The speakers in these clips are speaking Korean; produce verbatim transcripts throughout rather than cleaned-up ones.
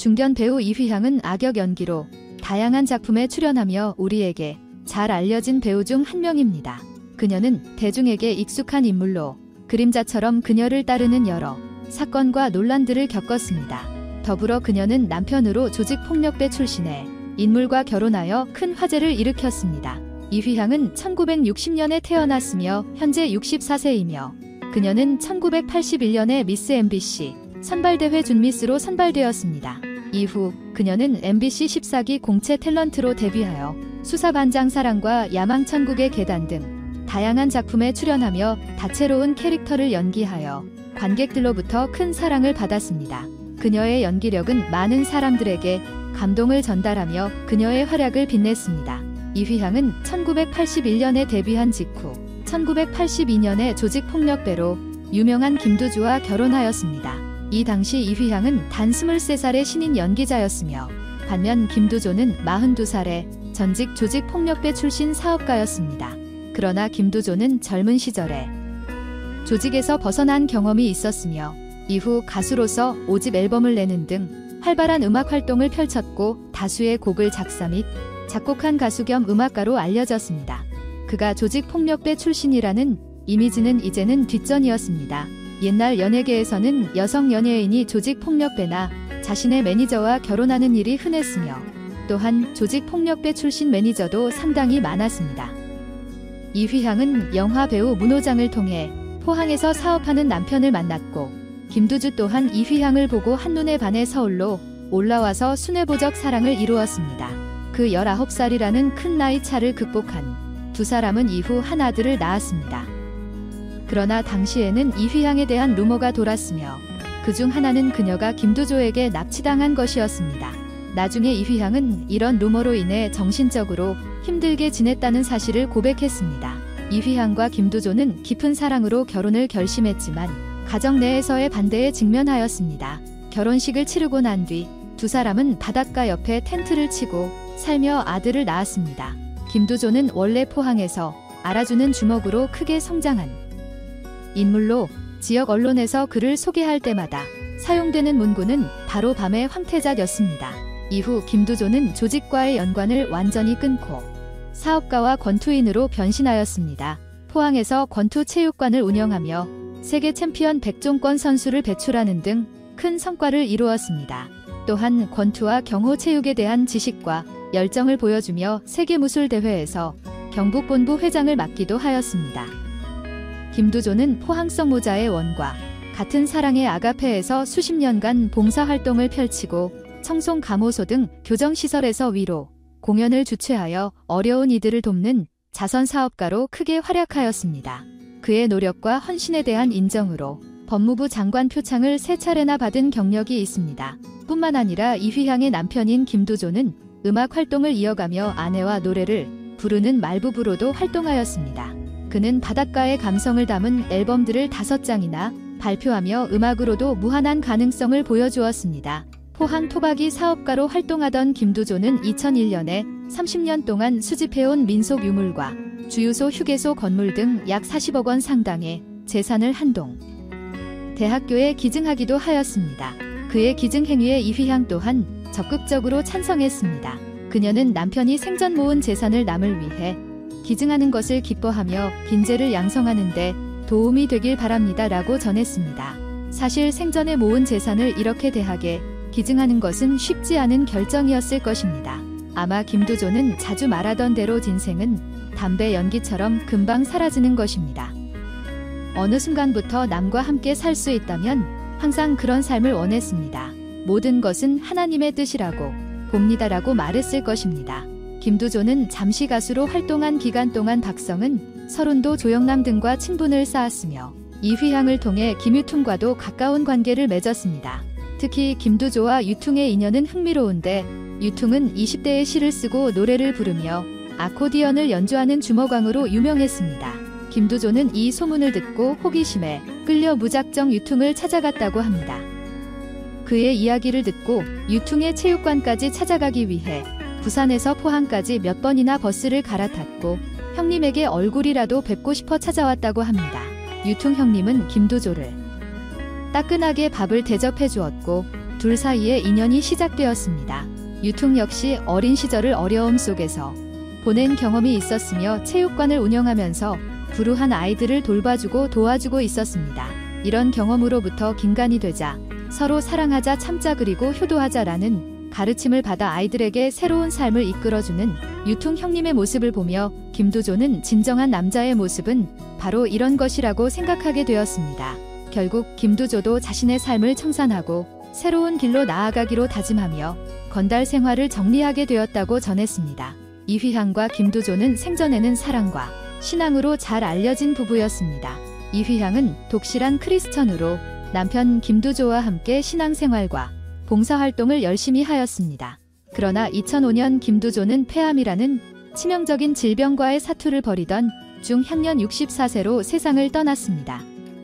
중견 배우 이휘향은 악역 연기로 다양한 작품에 출연하며 우리에게 잘 알려진 배우 중 한 명입니다. 그녀는 대중에게 익숙한 인물로 그림자처럼 그녀를 따르는 여러 사건과 논란들을 겪었습니다. 더불어 그녀는 남편으로 조직폭력배 출신의 인물과 결혼하여 큰 화제를 일으켰습니다. 이휘향은 천구백육십 년에 태어났으며 현재 육십사 세이며 그녀는 천구백팔십일 년에 미스 엠비씨 선발대회 준미스로 선발되었습니다. 이후 그녀는 엠비씨 십사 기 공채 탤런트로 데뷔하여 수사반장 사랑과 야망천국의 계단 등 다양한 작품에 출연하며 다채로운 캐릭터를 연기하여 관객들로부터 큰 사랑을 받았습니다. 그녀의 연기력은 많은 사람들에게 감동을 전달하며 그녀의 활약을 빛냈습니다. 이휘향은 천구백팔십일 년에 데뷔한 직후 천구백팔십이 년에 조직폭력배로 유명한 김두주와 결혼하였습니다. 이 당시 이휘향은 단 스물세 살의 신인 연기자였으며 반면 김두조는 마흔두 살의 전직 조직폭력배 출신 사업가였습니다. 그러나 김두조는 젊은 시절에 조직에서 벗어난 경험이 있었으며 이후 가수로서 오 집 앨범을 내는 등 활발한 음악 활동을 펼쳤고 다수의 곡을 작사 및 작곡한 가수 겸 음악가로 알려졌습니다. 그가 조직폭력배 출신이라는 이미지는 이제는 뒷전이었습니다. 옛날 연예계에서는 여성 연예인이 조직폭력배나 자신의 매니저와 결혼하는 일이 흔했으며 또한 조직폭력배 출신 매니저도 상당히 많았습니다. 이휘향은 영화 배우 문호장을 통해 포항에서 사업하는 남편을 만났고 김두주 또한 이휘향을 보고 한눈에 반해 서울로 올라와서 순애보적 사랑을 이루었습니다. 그 열아홉 살이라는 큰 나이 차를 극복한 두 사람은 이후 한 아들을 낳았습니다. 그러나 당시에는 이휘향에 대한 루머가 돌았으며 그중 하나는 그녀가 김두조에게 납치당한 것이었습니다. 나중에 이휘향은 이런 루머로 인해 정신적으로 힘들게 지냈다는 사실을 고백했습니다. 이휘향과 김두조는 깊은 사랑으로 결혼을 결심했지만 가정 내에서의 반대에 직면하였습니다. 결혼식을 치르고 난 뒤 두 사람은 바닷가 옆에 텐트를 치고 살며 아들을 낳았습니다. 김두조는 원래 포항에서 알아주는 주먹으로 크게 성장한 인물로 지역 언론에서 그를 소개할 때마다 사용되는 문구는 바로 밤의 황태자였습니다. 이후 김두조는 조직과의 연관을 완전히 끊고 사업가와 권투인으로 변신하였습니다. 포항에서 권투체육관을 운영하며 세계 챔피언 백종권 선수를 배출하는 등 큰 성과를 이루었습니다. 또한 권투와 경호체육에 대한 지식과 열정을 보여주며 세계무술대회에서 경북본부 회장을 맡기도 하였습니다. 김두조는 포항성 모자의 원과 같은 사랑의 아가페에서 수십 년간 봉사활동을 펼치고 청송 감호소 등 교정시설에서 위로 공연을 주최하여 어려운 이들을 돕는 자선사업가로 크게 활약하였습니다. 그의 노력과 헌신에 대한 인정으로 법무부 장관 표창을 세 차례나 받은 경력이 있습니다. 뿐만 아니라 이휘향의 남편인 김두조는 음악 활동을 이어가며 아내와 노래를 부르는 말부부로도 활동하였습니다. 그는 바닷가의 감성을 담은 앨범들을 다섯 장이나 발표하며 음악으로도 무한한 가능성을 보여주었습니다. 포항 토박이 사업가로 활동하던 김두조는 이천일 년에 삼십 년 동안 수집해온 민속 유물과 주유소, 휴게소 건물 등 약 사십억 원 상당의 재산을 한동 대학교에 기증하기도 하였습니다. 그의 기증 행위에 이휘향 또한 적극적으로 찬성했습니다. 그녀는 남편이 생전 모은 재산을 남을 위해 기증하는 것을 기뻐하며 빈재를 양성하는 데 도움이 되길 바랍니다 라고 전했습니다. 사실 생전에 모은 재산을 이렇게 대학에 기증하는 것은 쉽지 않은 결정이었을 것입니다. 아마 김두조는 자주 말하던 대로 인생은 담배 연기처럼 금방 사라지는 것입니다. 어느 순간부터 남과 함께 살 수 있다면 항상 그런 삶을 원했습니다. 모든 것은 하나님의 뜻이라고 봅니다라고 말했을 것입니다. 김두조는 잠시 가수로 활동한 기간 동안 박성은, 서른도, 조영남 등과 친분을 쌓았으며 이휘향을 통해 김유퉁과도 가까운 관계를 맺었습니다. 특히 김두조와 유퉁의 인연은 흥미로운데 유퉁은 이십 대에 시를 쓰고 노래를 부르며 아코디언을 연주하는 주먹왕으로 유명했습니다. 김두조는 이 소문을 듣고 호기심에 끌려 무작정 유퉁을 찾아갔다고 합니다. 그의 이야기를 듣고 유퉁의 체육관까지 찾아가기 위해 부산에서 포항까지 몇 번이나 버스를 갈아탔고 형님에게 얼굴이라도 뵙고 싶어 찾아왔다고 합니다. 유퉁 형님은 김두조를 따끈하게 밥을 대접해 주었고 둘 사이에 인연이 시작되었습니다. 유퉁 역시 어린 시절을 어려움 속에서 보낸 경험이 있었으며 체육관을 운영하면서 불우한 아이들을 돌봐주고 도와주고 있었습니다. 이런 경험으로부터 긴간이 되자 서로 사랑하자, 참자, 그리고 효도하자라는 가르침을 받아 아이들에게 새로운 삶을 이끌어주는 유퉁 형님의 모습을 보며 김두조는 진정한 남자의 모습은 바로 이런 것이라고 생각하게 되었습니다. 결국 김두조도 자신의 삶을 청산하고 새로운 길로 나아가기로 다짐하며 건달 생활을 정리하게 되었다고 전했습니다. 이휘향과 김두조는 생전에는 사랑과 신앙으로 잘 알려진 부부였습니다. 이휘향은 독실한 크리스천으로 남편 김두조와 함께 신앙생활과 봉사활동을 열심히 하였습니다. 그러나 이천오 년 김두조는 폐암이라는 치명적인 질병과의 사투를 벌이던 중 향년 육십사 세로 세상을 떠났습니다.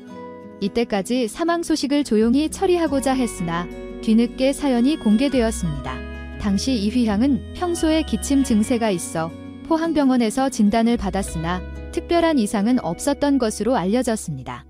이때까지 사망 소식을 조용히 처리하고자 했으나 뒤늦게 사연이 공개되었습니다. 당시 이휘향은 평소에 기침 증세가 있어 포항병원에서 진단을 받았으나 특별한 이상은 없었던 것으로 알려졌습니다.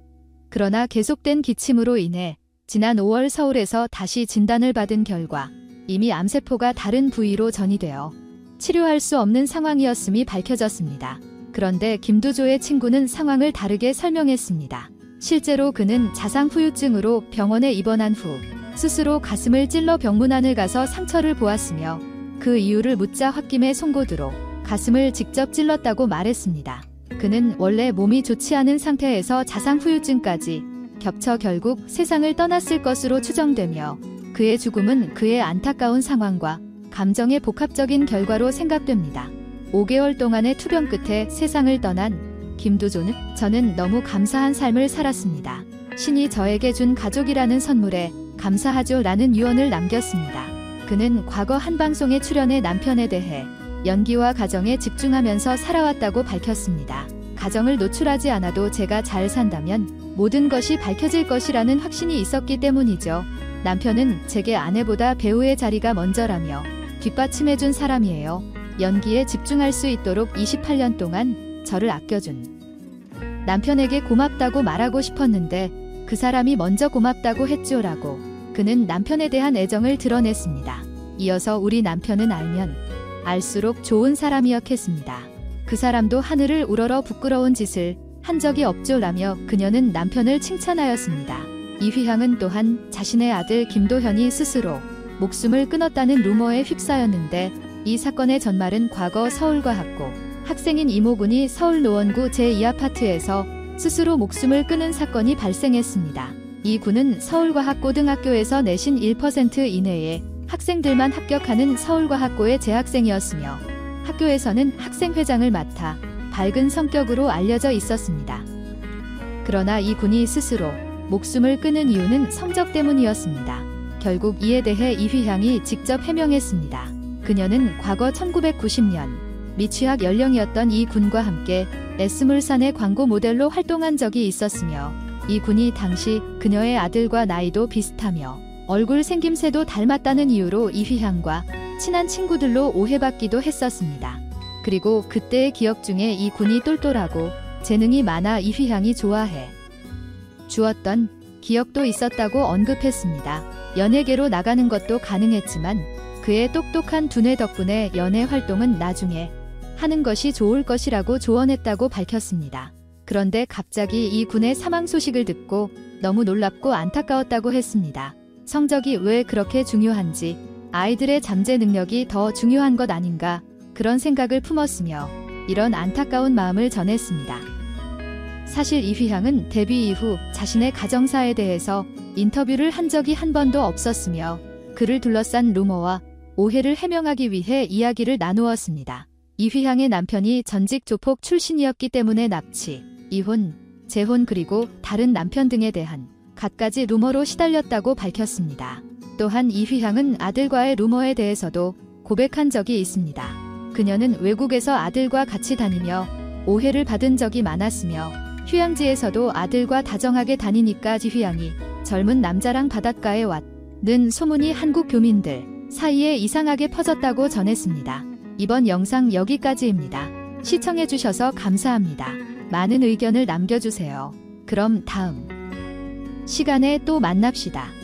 그러나 계속된 기침으로 인해 지난 오월 서울에서 다시 진단을 받은 결과 이미 암세포가 다른 부위로 전이되어 치료할 수 없는 상황이었음이 밝혀졌습니다. 그런데 김두조의 친구는 상황을 다르게 설명했습니다. 실제로 그는 자상후유증으로 병원에 입원한 후 스스로 가슴을 찔러 병문안을 가서 상처를 보았으며 그 이유를 묻자 홧김에 송곳으로 가슴을 직접 찔렀다고 말했습니다. 그는 원래 몸이 좋지 않은 상태에서 자상후유증까지 겹쳐 결국 세상을 떠났을 것으로 추정되며 그의 죽음은 그의 안타까운 상황과 감정의 복합적인 결과로 생각됩니다. 오 개월 동안의 투병 끝에 세상을 떠난 김두조는 저는 너무 감사한 삶을 살았습니다. 신이 저에게 준 가족이라는 선물에 감사하죠 라는 유언을 남겼습니다. 그는 과거 한 방송에 출연해 남편에 대해 연기와 가정에 집중하면서 살아왔다고 밝혔습니다. 가정을 노출하지 않아도 제가 잘 산다면 모든 것이 밝혀질 것이라는 확신이 있었기 때문이죠. 남편은 제게 아내보다 배우의 자리가 먼저라며 뒷받침해준 사람이에요. 연기에 집중할 수 있도록 이십팔 년 동안 저를 아껴준 남편에게 고맙다고 말하고 싶었는데 그 사람이 먼저 고맙다고 했죠라고 그는 남편에 대한 애정을 드러냈습니다. 이어서 우리 남편은 알면 알수록 좋은 사람이었겠습니다. 그 사람도 하늘을 우러러 부끄러운 짓을 한 적이 없죠라며 그녀는 남편을 칭찬하였습니다. 이휘향은 또한 자신의 아들 김도현이 스스로 목숨을 끊었다는 루머에 휩싸였는데 이 사건의 전말은 과거 서울과학고 학생인 이모군이 서울 노원구 제이 아파트에서 스스로 목숨을 끊은 사건이 발생했습니다. 이 군은 서울과학고등학교에서 내신 일 퍼센트 이내의 학생들만 합격하는 서울과학고의 재학생이었으며 학교에서는 학생회장을 맡아 밝은 성격으로 알려져 있었습니다. 그러나 이 군이 스스로 목숨을 끊은 이유는 성적 때문이었습니다. 결국 이에 대해 이휘향이 직접 해명했습니다. 그녀는 과거 천구백구십 년 미취학 연령이었던 이 군과 함께 S물산의 광고 모델로 활동한 적이 있었으며 이 군이 당시 그녀의 아들과 나이도 비슷하며 얼굴 생김새도 닮았다는 이유로 이휘향과 친한 친구들로 오해받기도 했었습니다. 그리고 그때의 기억 중에 이 군이 똘똘하고 재능이 많아 이휘향이 좋아해 주었던 기억도 있었다고 언급했습니다. 연예계로 나가는 것도 가능했지만 그의 똑똑한 두뇌 덕분에 연예 활동은 나중에 하는 것이 좋을 것이라고 조언했다고 밝혔습니다. 그런데 갑자기 이 군의 사망 소식을 듣고 너무 놀랍고 안타까웠다고 했습니다. 성적이 왜 그렇게 중요한지 아이들의 잠재 능력이 더 중요한 것 아닌가 그런 생각을 품었으며 이런 안타까운 마음을 전했습니다. 사실 이휘향은 데뷔 이후 자신의 가정사에 대해서 인터뷰를 한 적이 한 번도 없었으며 그를 둘러싼 루머와 오해를 해명하기 위해 이야기를 나누었습니다. 이휘향의 남편이 전직 조폭 출신이었기 때문에 납치, 이혼, 재혼 그리고 다른 남편 등에 대한 갖가지 루머로 시달렸다고 밝혔습니다. 또한 이휘향은 아들과의 루머에 대해서도 고백한 적이 있습니다. 그녀는 외국에서 아들과 같이 다니며 오해를 받은 적이 많았으며 휴양지에서도 아들과 다정하게 다니니까 지휘향이 젊은 남자랑 바닷가에 왔는 소문이 한국 교민들 사이에 이상하게 퍼졌다고 전했습니다. 이번 영상 여기까지입니다. 시청해주셔서 감사합니다. 많은 의견을 남겨주세요. 그럼 다음 시간에 또 만납시다.